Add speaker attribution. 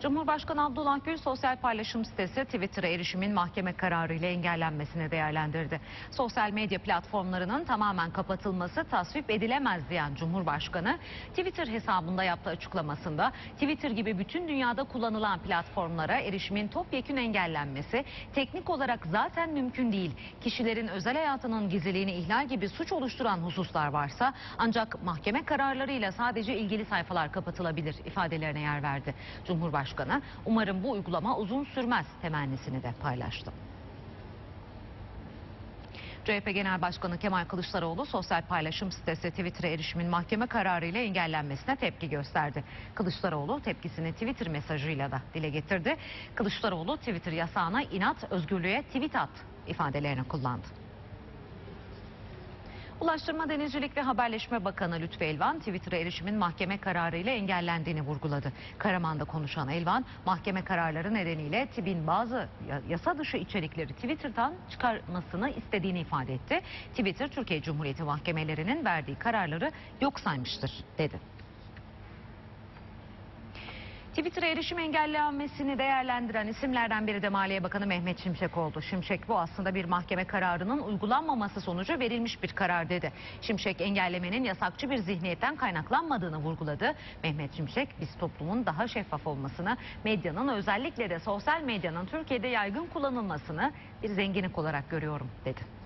Speaker 1: Cumhurbaşkanı Abdullah Gül sosyal paylaşım sitesi Twitter'a erişimin mahkeme kararıyla engellenmesini değerlendirdi. Sosyal medya platformlarının tamamen kapatılması tasvip edilemez diyen Cumhurbaşkanı Twitter hesabında yaptığı açıklamasında Twitter gibi bütün dünyada kullanılan platformlara erişimin topyekün engellenmesi teknik olarak zaten mümkün değil. Kişilerin özel hayatının gizliliğini ihlal gibi suç oluşturan hususlar varsa ancak mahkeme kararlarıyla sadece ilgili sayfalar kapatılabilir ifadelerine yer verdi. Cumhurbaşkanı umarım bu uygulama uzun sürmez temennisini de paylaştı. CHP Genel Başkanı Kemal Kılıçdaroğlu sosyal paylaşım sitesi Twitter'a erişimin mahkeme kararıyla engellenmesine tepki gösterdi. Kılıçdaroğlu tepkisini Twitter mesajıyla da dile getirdi. Kılıçdaroğlu Twitter yasağına inat, özgürlüğe tweet at ifadelerini kullandı. Ulaştırma, Denizcilik ve Haberleşme Bakanı Lütfü Elvan, Twitter'a erişimin mahkeme kararıyla engellendiğini vurguladı. Karaman'da konuşan Elvan, mahkeme kararları nedeniyle TİB'in bazı yasa dışı içerikleri Twitter'dan çıkarmasını istediğini ifade etti. Twitter, Türkiye Cumhuriyeti mahkemelerinin verdiği kararları yok saymıştır, dedi. Twitter'a erişim engellenmesini değerlendiren isimlerden biri de Maliye Bakanı Mehmet Şimşek oldu. Şimşek bu aslında bir mahkeme kararının uygulanmaması sonucu verilmiş bir karar dedi. Şimşek engellemenin yasakçı bir zihniyetten kaynaklanmadığını vurguladı. Mehmet Şimşek biz toplumun daha şeffaf olmasını, medyanın özellikle de sosyal medyanın Türkiye'de yaygın kullanılmasını bir zenginlik olarak görüyorum dedi.